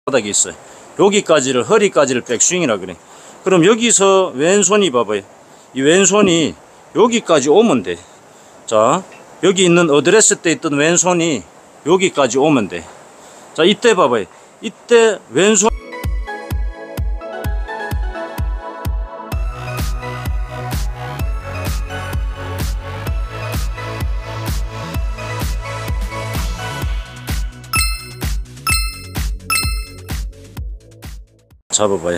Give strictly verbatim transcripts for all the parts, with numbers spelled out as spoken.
바닥이 있어요. 여기까지를, 허리까지를 백스윙이라 그래. 그럼 여기서 왼손이 봐봐요. 이 왼손이 여기까지 오면 돼. 자, 여기 있는 어드레스 때 있던 왼손이 여기까지 오면 돼. 자, 이때 봐봐요. 이때 왼손 잡아봐요.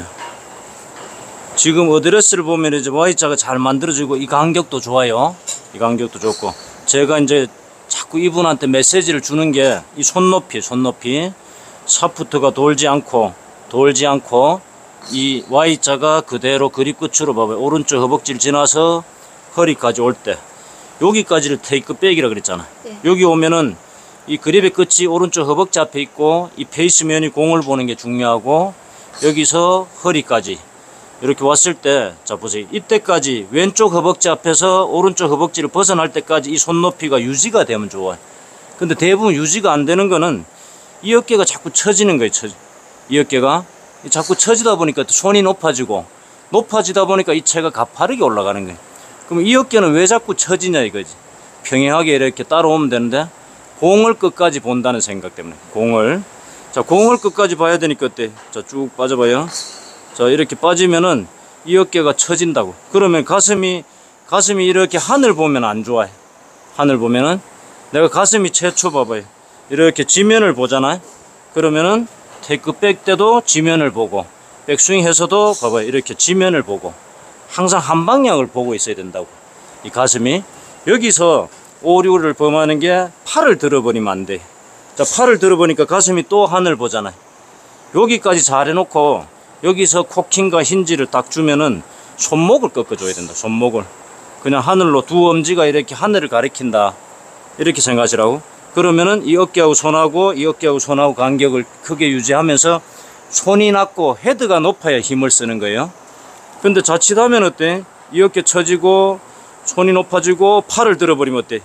지금 어드레스를 보면 이제 Y자가 잘 만들어지고 이 간격도 좋아요. 이 간격도 좋고, 제가 이제 자꾸 이분한테 메시지를 주는 게 이 손높이, 손높이 샤프트가 돌지 않고 돌지 않고 이 Y자가 그대로 그립 끝으로 봐봐요. 오른쪽 허벅지를 지나서 허리까지 올 때 여기까지를 테이크백이라 그랬잖아. 네. 여기 오면은 이 그립의 끝이 오른쪽 허벅지 앞에 있고 이 페이스면이 공을 보는 게 중요하고, 여기서 허리까지 이렇게 왔을 때, 자 보세요. 이때까지 왼쪽 허벅지 앞에서 오른쪽 허벅지를 벗어날 때까지 이 손높이가 유지가 되면 좋아요. 근데 대부분 유지가 안 되는 거는 이 어깨가 자꾸 처지는 거예요. 처지. 이 어깨가 자꾸 처지다 보니까 손이 높아지고, 높아지다 보니까 이 체가 가파르게 올라가는 거예요. 그럼 이 어깨는 왜 자꾸 처지냐 이거지. 평행하게 이렇게 따라오면 되는데 공을 끝까지 본다는 생각 때문에. 공을 자 공을 끝까지 봐야 되니까 어때? 자 쭉 빠져봐요. 자 이렇게 빠지면은 이 어깨가 처진다고. 그러면 가슴이 가슴이 이렇게 하늘 보면 안 좋아해. 하늘 보면은 내가 가슴이 최초 봐봐요. 이렇게 지면을 보잖아요. 그러면은 테이크백 때도 지면을 보고, 백스윙 해서도 봐봐요. 이렇게 지면을 보고 항상 한 방향을 보고 있어야 된다고. 이 가슴이 여기서 오류를 범하는 게 팔을 들어버리면 안 돼. 자 팔을 들어보니까 가슴이 또 하늘 보잖아요. 여기까지 잘 해놓고 여기서 코킹과 힌지를 딱 주면은 손목을 꺾어줘야 된다. 손목을 그냥 하늘로 두 엄지가 이렇게 하늘을 가리킨다 이렇게 생각하시라고. 그러면은 이 어깨하고 손하고 이 어깨하고 손하고 간격을 크게 유지하면서 손이 낮고 헤드가 높아야 힘을 쓰는 거예요. 근데 자칫하면 어때? 이 어깨 처지고 손이 높아지고 팔을 들어버리면 어때?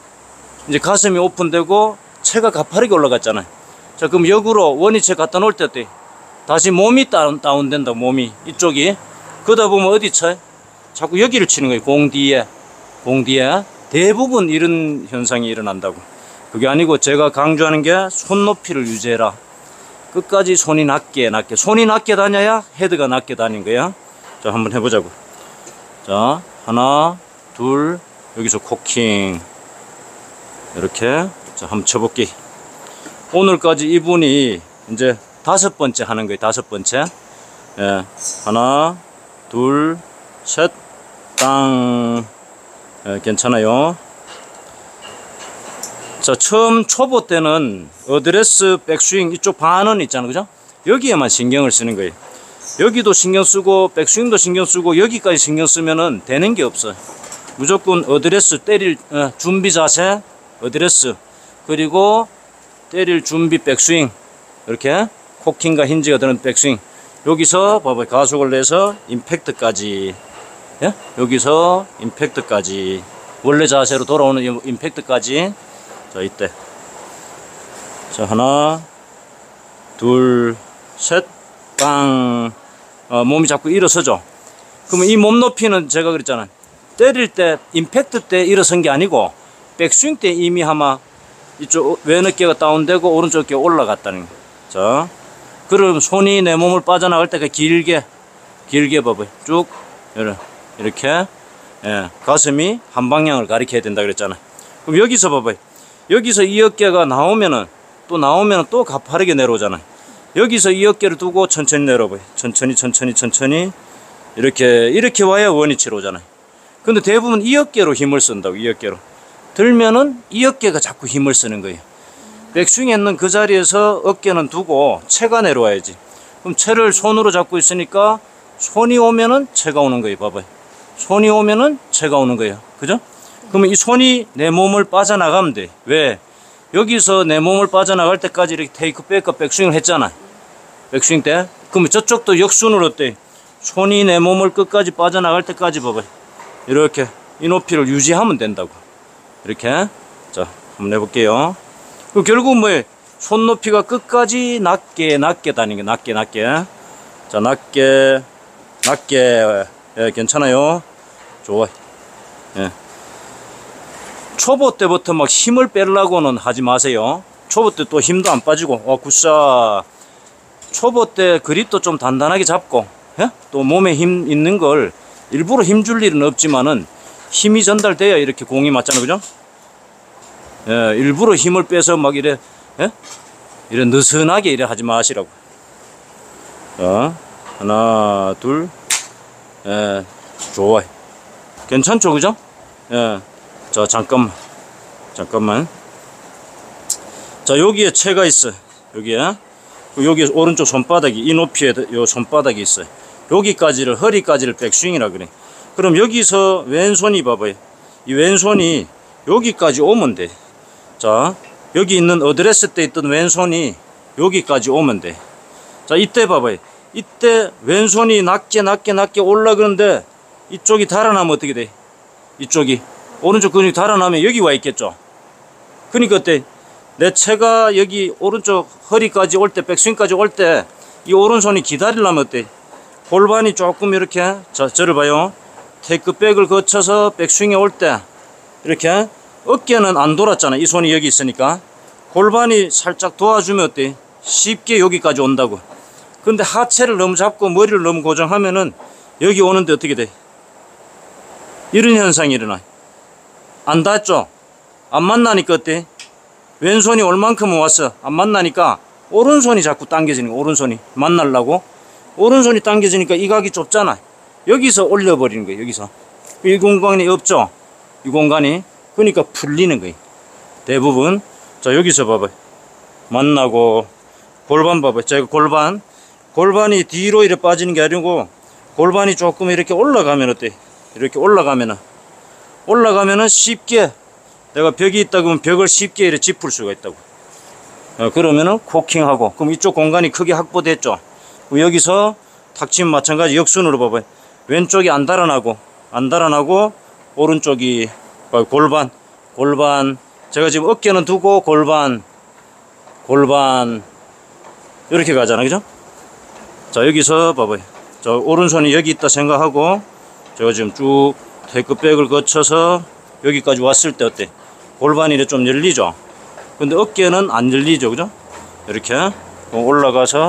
이제 가슴이 오픈되고 체가 가파르게 올라갔잖아요. 자 그럼 역으로 원위치 갖다 놓을 때 어때? 다시 몸이 다운, 다운된다. 몸이 이쪽이. 그러다 보면 어디 쳐요? 자꾸 여기를 치는 거예요. 공 뒤에. 공 뒤에. 대부분 이런 현상이 일어난다고. 그게 아니고 제가 강조하는 게 손높이를 유지해라. 끝까지 손이 낮게 낮게. 손이 낮게 다녀야 헤드가 낮게 다니는 거야. 자 한번 해보자고. 자 하나 둘 여기서 코킹 이렇게. 자 한번 쳐볼게. 오늘까지 이분이 이제 다섯 번째 하는 거예요. 다섯 번째. 예. 하나 둘 셋 땅. 예, 괜찮아요. 자 처음 초보 때는 어드레스 백스윙 이쪽 반은 있잖아, 그죠? 여기에만 신경을 쓰는 거예요. 여기도 신경 쓰고 백스윙도 신경 쓰고 여기까지 신경 쓰면은 되는 게 없어요. 무조건 어드레스 때릴 어, 준비 자세, 어드레스, 그리고 때릴 준비 백스윙, 이렇게 코킹과 힌지가 드는 백스윙. 여기서 봐봐, 가속을 내서 임팩트까지. 예? 여기서 임팩트까지, 원래 자세로 돌아오는 임팩트까지. 자 이때 자 하나 둘 셋 빵. 어, 몸이 자꾸 일어서죠. 그러면 이 몸 높이는 제가 그랬잖아요. 때릴 때 임팩트 때 일어선 게 아니고 백스윙 때 이미 아마 이쪽 왼 어깨가 다운되고 오른쪽 어깨가 올라갔다는 거예요. 자 그럼 손이 내 몸을 빠져나갈 때가 길게 길게 봐봐요. 쭉 이렇게. 예, 가슴이 한 방향을 가리켜야 된다 그랬잖아요. 그럼 여기서 봐봐요. 여기서 이 어깨가 나오면은 또 나오면은 또 가파르게 내려오잖아요. 여기서 이 어깨를 두고 천천히 내려봐요. 천천히 천천히 천천히 이렇게 이렇게 와야 원위치로 오잖아요. 근데 대부분 이 어깨로 힘을 쓴다고. 이 어깨로 들면은 이 어깨가 자꾸 힘을 쓰는 거예요. 백스윙 했는 그 자리에서 어깨는 두고 체가 내려와야지. 그럼 체를 손으로 잡고 있으니까 손이 오면은 체가 오는 거예요. 봐봐요. 손이 오면은 체가 오는 거예요. 그죠? 그러면 이 손이 내 몸을 빠져나가면 돼. 왜? 여기서 내 몸을 빠져나갈 때까지 이렇게 테이크백과 백스윙을 했잖아. 백스윙 때. 그러면 저쪽도 역순으로 어때? 손이 내 몸을 끝까지 빠져나갈 때까지 봐봐요. 이렇게 이 높이를 유지하면 된다고. 이렇게. 자, 한번 해볼게요. 결국 뭐예요? 손높이가 끝까지 낮게 낮게 다니는 게 낮게 낮게. 자, 낮게 낮게. 예, 괜찮아요. 좋아. 예. 초보 때부터 막 힘을 빼려고는 하지 마세요. 초보 때 또 힘도 안 빠지고. 어, 굿샷. 초보 때 그립도 좀 단단하게 잡고, 예? 또 몸에 힘 있는 걸 일부러 힘 줄 일은 없지만은 힘이 전달돼야 이렇게 공이 맞잖아요, 그죠? 예, 일부러 힘을 빼서 막 이래, 예? 이래 느슨하게 이래 하지 마시라고. 자, 하나, 둘, 예, 좋아. 괜찮죠, 그죠? 예, 자, 잠깐만, 잠깐만. 자, 여기에 채가 있어. 여기에. 여기 오른쪽 손바닥이 이 높이에 요 손바닥이 있어요. 여기까지를 허리까지를 백스윙이라 그래. 그럼 여기서 왼손이 봐봐요. 이 왼손이 여기까지 오면 돼. 자, 여기 있는 어드레스 때 있던 왼손이 여기까지 오면 돼. 자, 이때 봐봐요. 이때 왼손이 낮게 낮게 낮게 올라가는데 이쪽이 달아나면 어떻게 돼? 이쪽이 오른쪽 근육이 달아나면 여기 와 있겠죠. 그러니까 어때? 내 채가 여기 오른쪽 허리까지 올 때, 백스윙까지 올 때 이 오른손이 기다리려면 어때? 골반이 조금 이렇게, 자, 저를 봐요. 테이크백을 거쳐서 백스윙에 올 때 이렇게 어깨는 안 돌았잖아. 이 손이 여기 있으니까. 골반이 살짝 도와주면 어때? 쉽게 여기까지 온다고. 근데 하체를 너무 잡고 머리를 너무 고정하면은 여기 오는데 어떻게 돼? 이런 현상이 일어나. 안 닿죠? 안 만나니까 어때? 왼손이 올 만큼은 왔어. 안 만나니까 오른손이 자꾸 당겨지는 거야. 오른손이 만나려고 오른손이 당겨지니까 이 각이 좁잖아. 여기서 올려버리는 거예요. 여기서 이 공간이 없죠. 이 공간이 그러니까 풀리는 거예요. 대부분. 자, 여기서 봐봐요. 만나고 골반 봐봐요. 제가 골반 골반이 뒤로 이렇게 빠지는 게 아니고 골반이 조금 이렇게 올라가면 어때? 이렇게 올라가면은 올라가면은 쉽게 내가 벽이 있다 그러면 벽을 쉽게 이렇게 짚을 수가 있다고. 어, 그러면은 코킹하고, 그럼 이쪽 공간이 크게 확보됐죠. 여기서 탁 치면 마찬가지 역순으로 봐봐요. 왼쪽이 안 달아나고, 안 달아나고, 오른쪽이 골반, 골반. 제가 지금 어깨는 두고 골반, 골반. 이렇게 가잖아, 그죠? 자, 여기서 봐봐요. 자, 오른손이 여기 있다 생각하고, 제가 지금 쭉 테이크백을 거쳐서 여기까지 왔을 때 어때? 골반이 좀 열리죠? 근데 어깨는 안 열리죠, 그죠? 이렇게 올라가서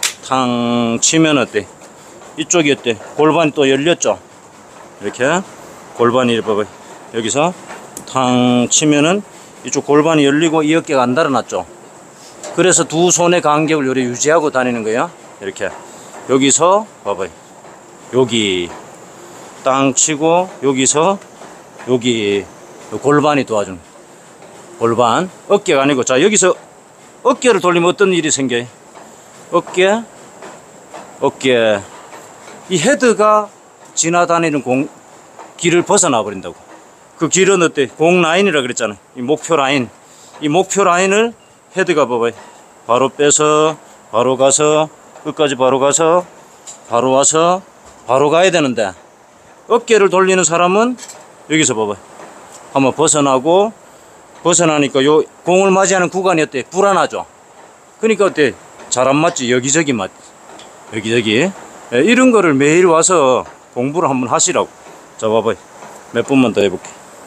탕 치면 어때? 이쪽이 어때? 골반이 또 열렸죠? 이렇게 골반이 봐봐요. 여기서 탕 치면은 이쪽 골반이 열리고 이 어깨가 안 달아났죠? 그래서 두 손의 간격을 요래 유지하고 다니는 거예요. 이렇게 여기서 봐봐요. 여기 땅 치고 여기서 여기 골반이 도와주는 골반, 어깨가 아니고. 자, 여기서 어깨를 돌리면 어떤 일이 생겨요? 어깨, 어깨. 이 헤드가 지나다니는 공, 길을 벗어나 버린다고. 그 길은 어때? 공 라인이라 그랬잖아요. 이 목표 라인. 이 목표 라인을 헤드가 봐봐요. 바로 빼서, 바로 가서, 끝까지 바로 가서, 바로 와서, 바로 가야 되는데, 어깨를 돌리는 사람은 여기서 봐봐요. 한번 벗어나고, 벗어나니까 요 공을 맞이하는 구간이 어때? 불안하죠? 그러니까 어때? 잘 안 맞지? 여기저기 맞지? 여기저기. 예, 이런 거를 매일 와서 공부를 한번 하시라고. 자, 봐봐요. 몇 번만 더 해볼게.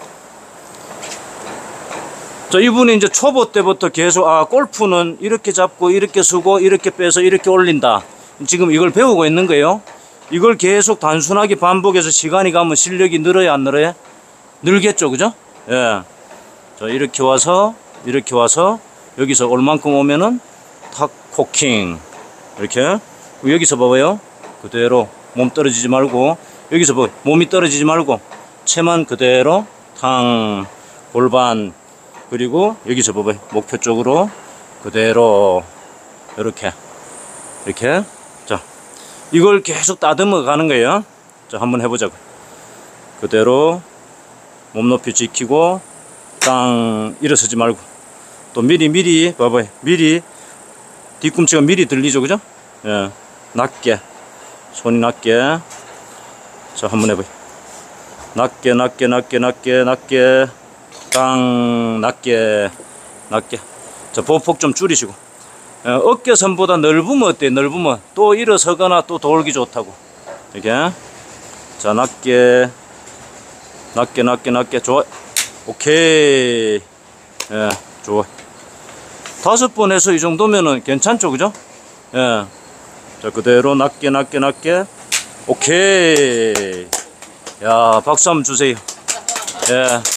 자, 이분이 이제 초보 때부터 계속, 아, 골프는 이렇게 잡고, 이렇게 쓰고, 이렇게 빼서, 이렇게 올린다. 지금 이걸 배우고 있는 거예요. 이걸 계속 단순하게 반복해서 시간이 가면 실력이 늘어야 안 늘어요? 늘겠죠, 그죠? 예. 자, 이렇게 와서, 이렇게 와서, 여기서 얼만큼 오면은, 탁, 코킹. 이렇게. 여기서 봐봐요. 그대로, 몸 떨어지지 말고, 여기서 뭐, 몸이 떨어지지 말고, 채만 그대로, 탕, 골반, 그리고 여기서 봐봐요. 목표 쪽으로, 그대로, 이렇게. 이렇게. 자, 이걸 계속 따듬어 가는 거예요. 자, 한번 해보자고. 그대로, 몸 높이 지키고, 땅 일어서지 말고 또 미리 미리 봐봐요. 미리 뒤꿈치가 미리 들리죠, 그죠? 예, 낮게 손이 낮게. 자, 한번 해봐요. 낮게 낮게 낮게 낮게 낮게 땅 낮게 낮게. 자, 보폭 좀 줄이시고. 예, 어깨선보다 넓으면 어때? 넓으면 또 일어서거나 또 돌기 좋다고. 이렇게. 자, 낮게. 낮게, 낮게, 낮게. 좋아. 오케이. 예, 좋아. 다섯 번 해서 이 정도면은 괜찮죠, 그죠? 예. 자, 그대로 낮게, 낮게, 낮게. 오케이. 야, 박수 한번 주세요. 예.